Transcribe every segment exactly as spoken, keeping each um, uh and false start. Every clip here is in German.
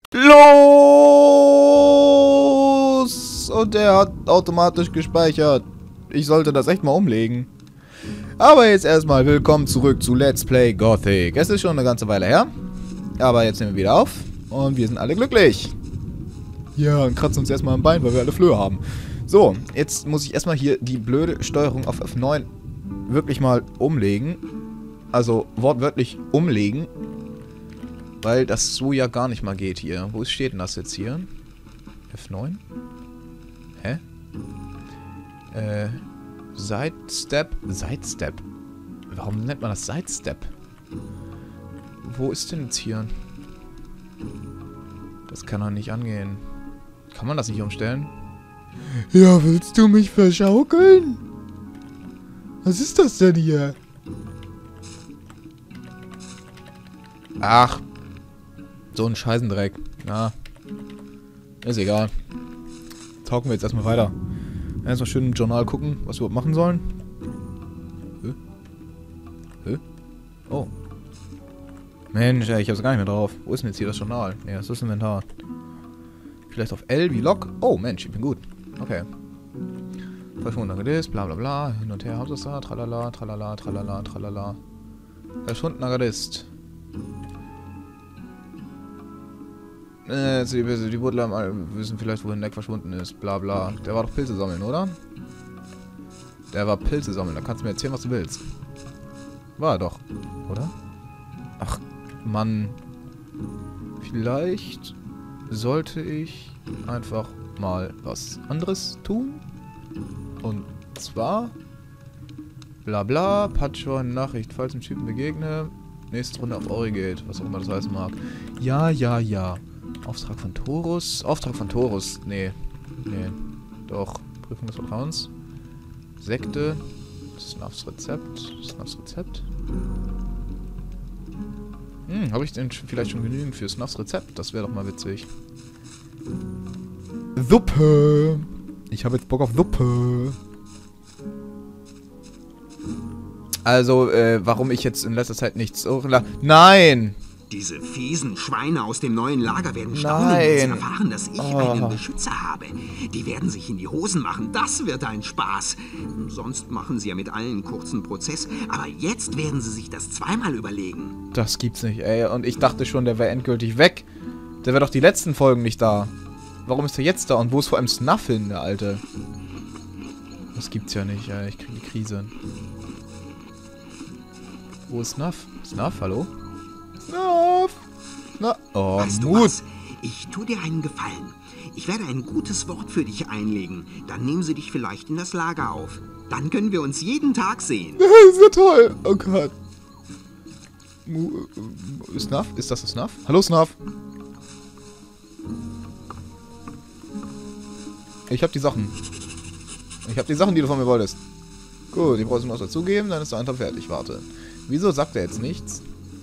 Los! Und der hat automatisch gespeichert. Ich sollte das echt mal umlegen. Aber jetzt erstmal willkommen zurück zu Let's Play Gothic. Es ist schon eine ganze Weile her. Aber jetzt nehmen wir wieder auf. Und wir sind alle glücklich. Ja, und kratzen uns erstmal am Bein, weil wir alle Flöhe haben. So, jetzt muss ich erstmal hier die blöde Steuerung auf F neun wirklich mal umlegen. Also wortwörtlich umlegen. Weil das so ja gar nicht mal geht hier. Wo steht denn das jetzt hier? F neun? Hä? Äh, Sidestep? Sidestep? Warum nennt man das Sidestep? Wo ist denn jetzt hier? Das kann doch nicht angehen. Kann man das nicht umstellen? Ja, willst du mich verschaukeln? Was ist das denn hier? Ach. So ein Scheißendreck. Ja. Ist egal. Talken wir jetzt erstmal weiter. Erstmal schön im Journal gucken, was wir überhaupt machen sollen. Hä? Hä? Oh. Mensch, ey, ich hab's gar nicht mehr drauf. Wo ist denn jetzt hier das Journal? Ne, das ist das Inventar. Vielleicht auf L wie Log? Oh, Mensch, ich bin gut. Okay. Verschwundener Gardist, bla bla bla. Hin und her, Hauptsache, tralala, tralala, tralala, tralala. Verschwundener Gardist. Äh, die, die Butler wissen vielleicht, wohin Neck verschwunden ist. Bla bla. Der war doch Pilze sammeln, oder? Der war Pilze sammeln. Da kannst du mir erzählen, was du willst. War er doch. Oder? Ach, Mann. Vielleicht sollte ich einfach mal was anderes tun. Und zwar... Bla bla. Patchhorn Nachricht. Falls im Typen begegne. Nächste Runde auf Ori geht. Was auch immer das heißen mag. Ja, ja, ja. Auftrag von Taurus. Auftrag von Taurus. Nee. Nee. Doch. Prüfung des Vertrauens. Sekte. Snuffs Rezept. Snuffs Rezept. Hm, habe ich denn vielleicht schon genügend für Snuffs Rezept? Das wäre doch mal witzig. Suppe. Ich habe jetzt Bock auf Suppe. Also, äh, warum ich jetzt in letzter Zeit nichts... Oh, nein! Diese fiesen Schweine aus dem neuen Lager werden staunen, wenn sie erfahren, dass ich oh. einen Beschützer habe. Die werden sich in die Hosen machen. Das wird ein Spaß. Sonst machen sie ja mit allen kurzen Prozess. Aber jetzt werden sie sich das zweimal überlegen. Das gibt's nicht, ey. Und ich dachte schon, der wäre endgültig weg. Der wäre doch die letzten Folgen nicht da. Warum ist er jetzt da? Und wo ist vor allem Snuff hin, der Alte? Das gibt's ja nicht, ey. Ich kriege die Krise. Wo ist Snuff? Snuff, hallo? Snuff! Na, oh, weißt du Mut! Was? Ich tue dir einen Gefallen. Ich werde ein gutes Wort für dich einlegen. Dann nehmen sie dich vielleicht in das Lager auf. Dann können wir uns jeden Tag sehen. Das ist ja toll! Oh Gott. Mu äh, Snuff? Ist das Snuff? Hallo, Snuff! Ich hab die Sachen. Ich hab die Sachen, die du von mir wolltest. Gut, die brauchst du noch dazugeben, dann ist der Antrag fertig. Warte. Wieso sagt er jetzt nichts?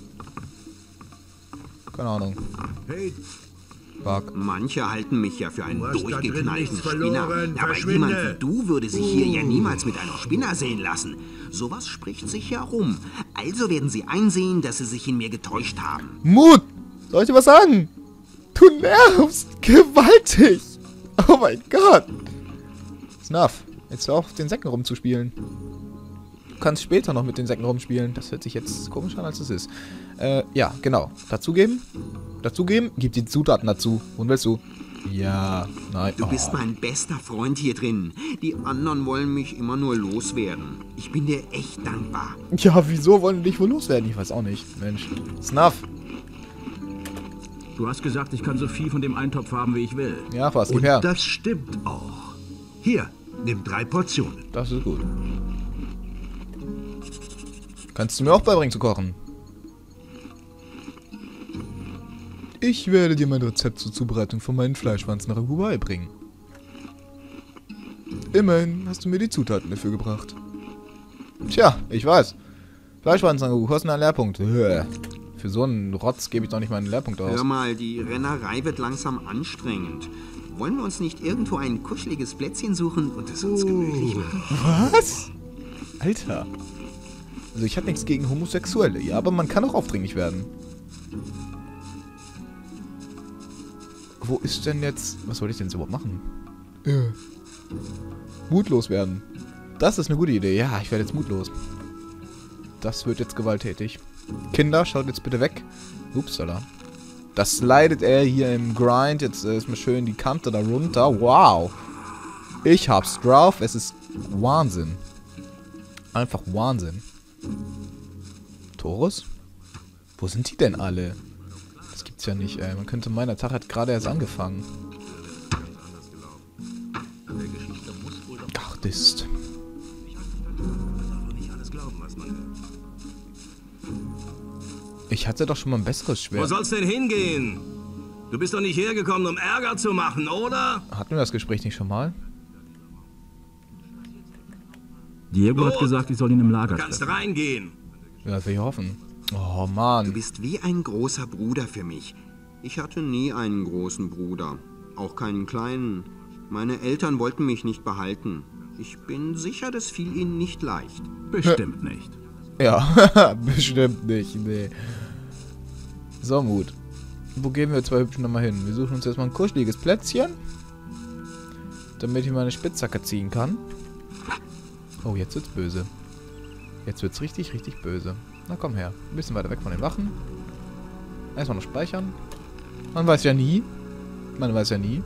Keine Ahnung. Hey. Bug. Manche halten mich ja für einen durchgeknallten Spinner. Aber jemand wie du würde sich hier ja niemals mit einer Spinner sehen lassen. Sowas spricht sich ja rum. Also werden sie einsehen, dass sie sich in mir getäuscht haben. Mut! Soll ich dir was sagen? Du nervst gewaltig! Oh mein Gott! Snuff, jetzt hör auf, den Säcken rumzuspielen. Du kannst später noch mit den Säcken rumspielen. Das hört sich jetzt komisch an, als es ist. Äh, ja, genau. Dazugeben. Dazugeben. Gib die Zutaten dazu. Und willst du? Ja, nein. Du bist oh. mein bester Freund hier drin. Die anderen wollen mich immer nur loswerden. Ich bin dir echt dankbar. Ja, wieso wollen die dich wohl loswerden? Ich weiß auch nicht. Mensch. Snuff. Du hast gesagt, ich kann so viel von dem Eintopf haben, wie ich will. Ja, was? Gib Und her. das stimmt auch. Hier, nimm drei Portionen. Das ist gut. Kannst du mir auch beibringen zu kochen? Ich werde dir mein Rezept zur Zubereitung von meinen Fleischwanzen-Ragout beibringen. Immerhin hast du mir die Zutaten dafür gebracht. Tja, ich weiß. Fleischwanzen-Ragout kostet einen Lehrpunkt. Für so einen Rotz gebe ich doch nicht meinen Lehrpunkt aus. Hör mal, die Rennerei wird langsam anstrengend. Wollen wir uns nicht irgendwo ein kuscheliges Plätzchen suchen und es uns gemütlich machen? Was? Alter. Also ich habe nichts gegen Homosexuelle, ja, aber man kann auch aufdringlich werden. Wo ist denn jetzt... Was soll ich denn jetzt überhaupt machen? Äh. Mutlos werden. Das ist eine gute Idee. Ja, ich werde jetzt mutlos. Das wird jetzt gewalttätig. Kinder, schaut jetzt bitte weg. Upsala. Das leidet er hier im Grind. Jetzt äh, ist mal schön die Kante da runter. Wow. Ich hab's drauf. Es ist Wahnsinn. Einfach Wahnsinn. Torus? Wo sind die denn alle? Das gibt's ja nicht, ey. Man könnte meinen, der Tag hat gerade erst angefangen. Gardist. Ich hatte doch schon mal ein besseres Schwert. Wo soll's denn hingehen? Du bist doch nicht hergekommen, um Ärger zu machen, oder? Hatten wir das Gespräch nicht schon mal? Diego Gut. hat gesagt, ich soll ihn im Lager Du kannst treffen. reingehen. Ja, will ich hoffen. Oh, Du Mann. bist wie ein großer Bruder für mich. Ich hatte nie einen großen Bruder. Auch keinen kleinen. Meine Eltern wollten mich nicht behalten. Ich bin sicher, das fiel ihnen nicht leicht. Bestimmt nicht. Ja, bestimmt nicht, nee. So, Mut. Wo gehen wir zwei Hübschen nochmal hin? Wir suchen uns jetzt mal ein kuscheliges Plätzchen. Damit ich meine Spitzhacke ziehen kann. Oh, jetzt wird's böse. Jetzt wird's richtig, richtig böse. Na komm her. Ein bisschen weiter weg von den Wachen. Erstmal noch speichern. Man weiß ja nie. Man weiß ja nie.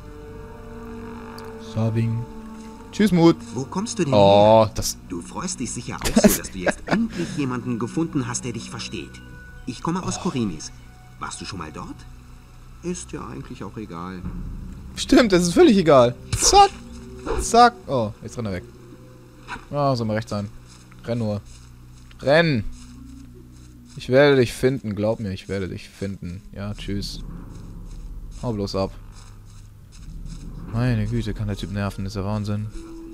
Saving. Tschüss, Mut. Wo kommst du denn Oh, her? das... Du freust dich sicher auch so, dass du jetzt endlich jemanden gefunden hast, der dich versteht. Ich komme aus Korinis. Warst du schon mal dort? Ist ja eigentlich auch egal. Stimmt, das ist völlig egal. Zack. Zack. Oh, jetzt rennt er weg. Ah, oh, soll mal recht sein. Renn nur. Renn. Ich werde dich finden. Glaub mir, ich werde dich finden. Ja, tschüss. Hau bloß ab. Meine Güte, kann der Typ nerven. Das ist ja Wahnsinn.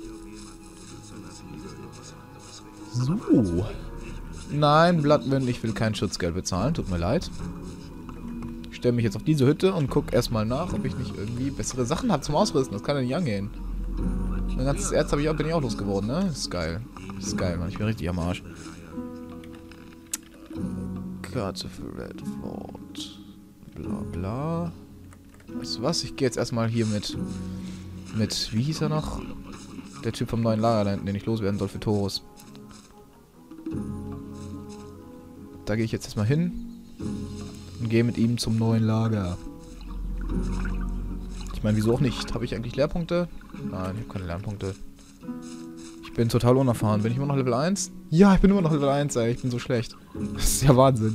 So. Nein, Bloodwind, ich will kein Schutzgeld bezahlen. Tut mir leid. Ich stelle mich jetzt auf diese Hütte und gucke erstmal nach, ob ich nicht irgendwie bessere Sachen habe zum Ausrüsten. Das kann ja nicht angehen. Mein ganzes Erz habe ich auch, bin ich auch losgeworden, ne? Das ist geil. Das ist geil, Mann. Ich bin richtig am Arsch. Karte für Redford. Bla bla. Weißt du was? Ich gehe jetzt erstmal hier mit... Mit... Wie hieß er noch? Der Typ vom neuen Lager, den ich loswerden soll für Torus. Da gehe ich jetzt erstmal hin. Und gehe mit ihm zum neuen Lager. Ich meine, wieso auch nicht? Habe ich eigentlich Lehrpunkte? Nein, ich habe keine Lernpunkte. Ich bin total unerfahren. Bin ich immer noch Level eins? Ja, ich bin immer noch Level eins, ey. Ich bin so schlecht. Das ist ja Wahnsinn.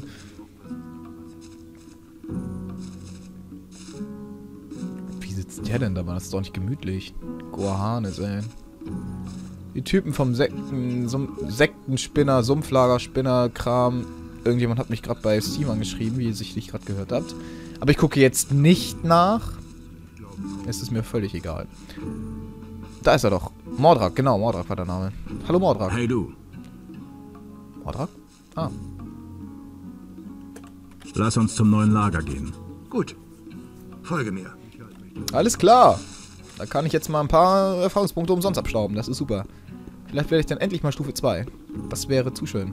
Wie sitzt der denn da? Das ist doch nicht gemütlich. Goahanes, ey. Die Typen vom Sekten, Sum Sektenspinner, Sumpflagerspinner, Kram. Irgendjemand hat mich gerade bei Steam angeschrieben, wie ihr sicherlich gerade gehört habt. Aber ich gucke jetzt nicht nach. Es ist mir völlig egal. Da ist er doch. Mordrak, genau, Mordrak war der Name. Hallo Mordrak. Hey du. Mordrak? Ah. Lass uns zum neuen Lager gehen. Gut. Folge mir. Alles klar. Da kann ich jetzt mal ein paar Erfahrungspunkte umsonst abstauben. Das ist super. Vielleicht werde ich dann endlich mal Stufe zwei. Das wäre zu schön.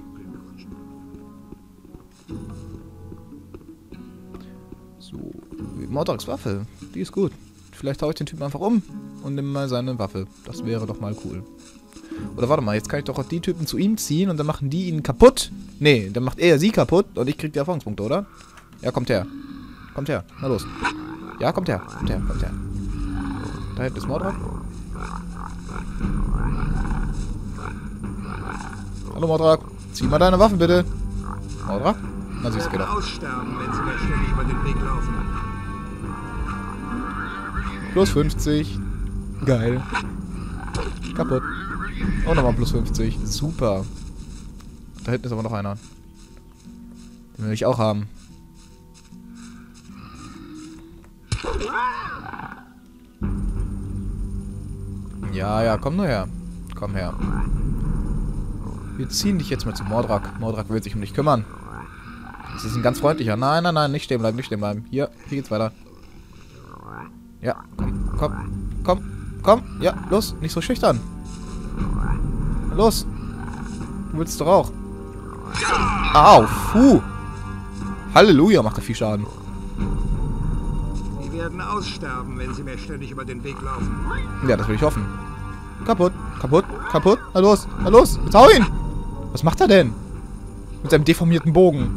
So. Mordraks Waffe. Die ist gut. Vielleicht haue ich den Typen einfach um und nehme mal seine Waffe. Das wäre doch mal cool. Oder warte mal, jetzt kann ich doch auch die Typen zu ihm ziehen und dann machen die ihn kaputt. Nee, dann macht er sie kaputt und ich krieg die Erfahrungspunkte, oder? Ja, kommt her. Kommt her. Na los. Ja, kommt her. Kommt her, kommt her. Da hinten ist Mordrak. Hallo Mordrak. Zieh mal deine Waffen bitte. Mordrak? Na siehst du, geht doch. Aussterben, wenn sie mir ständig über den Weg laufen. Plus fünfzig. Geil. Kaputt. Und nochmal plus fünfzig. Super. Da hinten ist aber noch einer. Den will ich auch haben. Ja, ja, komm nur her. Komm her. Wir ziehen dich jetzt mal zu Mordrak. Mordrak will sich um dich kümmern. Das ist ein ganz freundlicher. Nein, nein, nein, nicht stehen bleiben, nicht stehen bleiben. Hier, hier geht's weiter. Ja, komm, komm, komm, komm. Ja, los, nicht so schüchtern. Los. Du willst doch auch. Au, puh. Halleluja, macht er viel Schaden. werden aussterben, wenn sie mir ständig über den Weg laufen. Ja, das will ich hoffen. Kaputt, kaputt, kaputt. Na los, na los, jetzt hau ihn! Was macht er denn? Mit seinem deformierten Bogen.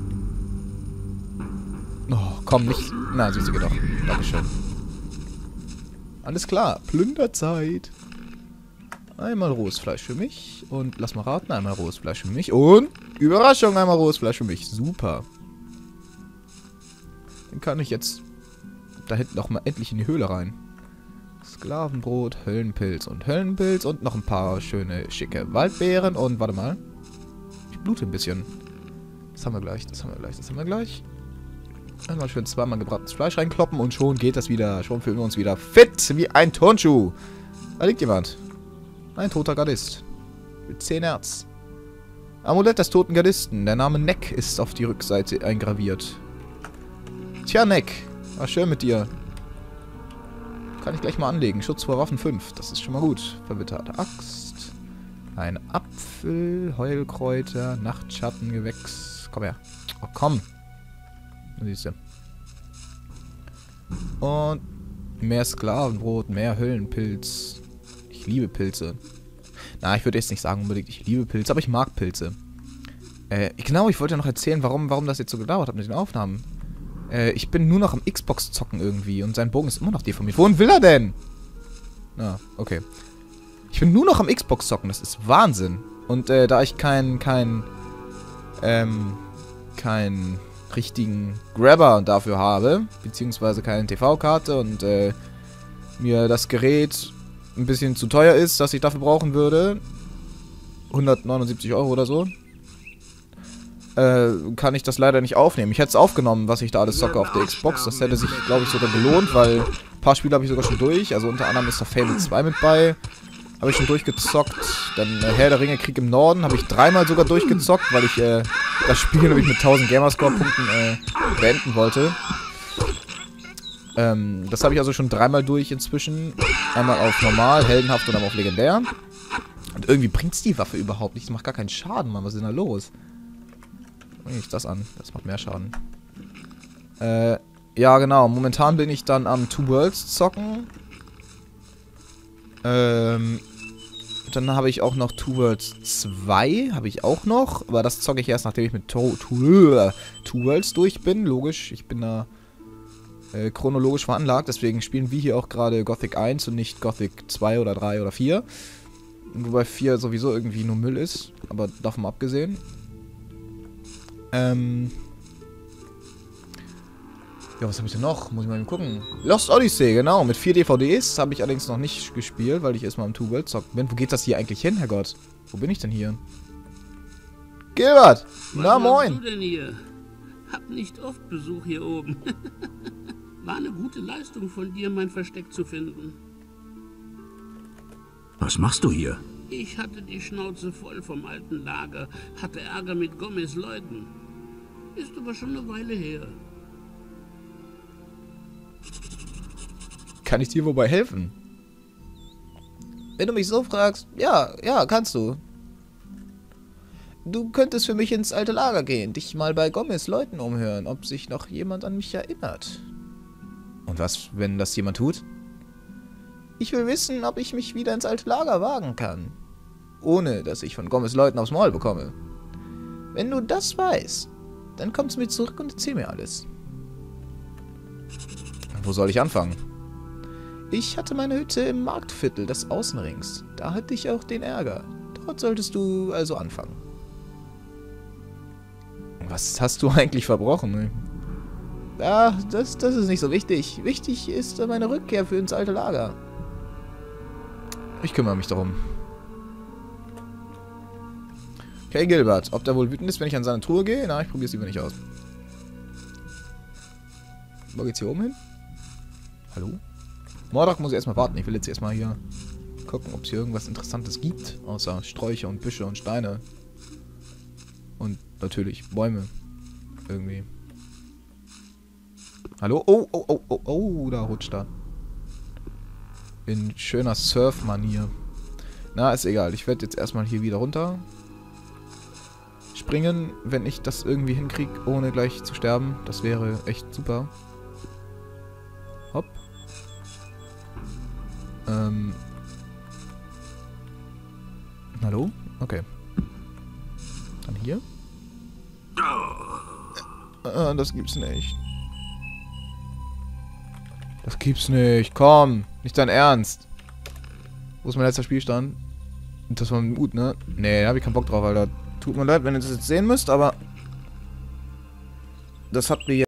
Oh, komm, nicht... Na, siehst du, geht doch. Dankeschön. Alles klar, Plünderzeit. Einmal rohes Fleisch für mich. Und lass mal raten, einmal rohes Fleisch für mich. Und Überraschung, einmal rohes Fleisch für mich. Super. Dann kann ich jetzt da hinten auch mal endlich in die Höhle rein. Sklavenbrot, Höllenpilz und Höllenpilz und noch ein paar schöne, schicke Waldbeeren. Und warte mal. Ich blute ein bisschen. Das haben wir gleich, das haben wir gleich, das haben wir gleich. Einmal schön zweimal gebratenes Fleisch reinkloppen und schon geht das wieder. Schon fühlen wir uns wieder fit wie ein Turnschuh. Da liegt jemand. Ein toter Gardist. Mit zehn Herz. Amulett des toten Gardisten. Der Name Neck ist auf die Rückseite eingraviert. Tja, Neck. War schön mit dir. Kann ich gleich mal anlegen. Schutz vor Waffen fünf. Das ist schon mal gut. Verwitterte Axt. Ein Apfel. Heulkräuter. Nachtschattengewächs. Komm her. Oh, komm. Siehst du. Und mehr Sklavenbrot, mehr Höllenpilz. Ich liebe Pilze. Na, ich würde jetzt nicht sagen unbedingt, ich liebe Pilze, aber ich mag Pilze. Äh, genau, ich wollte ja noch erzählen, warum, warum das jetzt so gedauert hat mit den Aufnahmen. Äh, ich bin nur noch am Xbox zocken irgendwie und sein Bogen ist immer noch deformiert. Wohin will er denn? Ah, okay. Ich bin nur noch am Xbox zocken, das ist Wahnsinn. Und äh, da ich kein, kein, ähm, kein richtigen Grabber dafür habe, beziehungsweise keine T V-Karte und äh, mir das Gerät ein bisschen zu teuer ist, dass ich dafür brauchen würde, hundertneunundsiebzig Euro oder so, äh, kann ich das leider nicht aufnehmen. Ich hätte es aufgenommen, was ich da alles zocke auf der Xbox. Das hätte sich, glaube ich, sogar gelohnt, weil ein paar Spiele habe ich sogar schon durch. Also unter anderem ist da Fable zwei mit bei. Habe ich schon durchgezockt. Dann äh, Herr der Ringe, Krieg im Norden. Habe ich dreimal sogar durchgezockt, weil ich äh, das Spiel nämlich mit tausend Gamerscore-Punkten äh, beenden wollte. Ähm, das habe ich also schon dreimal durch inzwischen. Einmal auf normal, heldenhaft und dann auf legendär. Und irgendwie bringt's die Waffe überhaupt nicht. Das macht gar keinen Schaden, Mann. Was ist denn da los? Bring ich das an. Das macht mehr Schaden. Äh, ja genau. Momentan bin ich dann am Two Worlds zocken. Ähm, dann habe ich auch noch Two Worlds zwei. Habe ich auch noch. Aber das zocke ich erst, nachdem ich mit Two, Two, Two Worlds durch bin. Logisch. Ich bin da Äh, chronologisch veranlagt, deswegen spielen wir hier auch gerade Gothic eins und nicht Gothic zwei oder drei oder vier. Wobei vier sowieso irgendwie nur Müll ist, aber davon mal abgesehen. Ähm. Ja, was habe ich denn noch? Muss ich mal gucken. Lost Odyssey, genau, mit vier D V Ds habe ich allerdings noch nicht gespielt, weil ich erstmal im Two World zocken bin. Wo geht das hier eigentlich hin, Herrgott? Wo bin ich denn hier? Gilbert! Na moin! Was machst du denn hier? Hab nicht oft Besuch hier oben. War eine gute Leistung von dir, mein Versteck zu finden. Was machst du hier? Ich hatte die Schnauze voll vom alten Lager, hatte Ärger mit Gomez Leuten. Ist aber schon eine Weile her. Kann ich dir wobei helfen? Wenn du mich so fragst, ja, ja, kannst du. Du könntest für mich ins alte Lager gehen, dich mal bei Gomez Leuten umhören, ob sich noch jemand an mich erinnert. Und was, wenn das jemand tut? Ich will wissen, ob ich mich wieder ins alte Lager wagen kann. Ohne, dass ich von Gomez Leuten aufs Maul bekomme. Wenn du das weißt, dann komm zu mir zurück und erzähl mir alles. Wo soll ich anfangen? Ich hatte meine Hütte im Marktviertel des Außenrings. Da hatte ich auch den Ärger. Dort solltest du also anfangen. Was hast du eigentlich verbrochen? Ja, das, das ist nicht so wichtig. Wichtig ist meine Rückkehr für ins alte Lager. Ich kümmere mich darum. Okay, Gilbert. Ob der wohl wütend ist, wenn ich an seine Truhe gehe? Na, ich probiere es lieber nicht aus. Wo geht's hier oben hin? Hallo? Mordok muss ich erstmal warten. Ich will jetzt erstmal hier gucken, ob es hier irgendwas Interessantes gibt. Außer Sträucher und Büsche und Steine. Und natürlich Bäume. Irgendwie. Hallo? Oh, oh, oh, oh, oh, da rutscht er. In schöner Surf-Manier. Na, ist egal. Ich werde jetzt erstmal hier wieder runter springen, wenn ich das irgendwie hinkriege, ohne gleich zu sterben. Das wäre echt super. Hopp. Ähm. Hallo? Okay. Dann hier. Ah, das gibt's nicht. Das gibt's nicht. Komm. Nicht dein Ernst. Wo ist mein letzter Spielstand? Das war gut, ne? Nee, da hab ich keinen Bock drauf, Alter. Tut mir leid, wenn ihr das jetzt sehen müsst, aber... Das hat mir jetzt...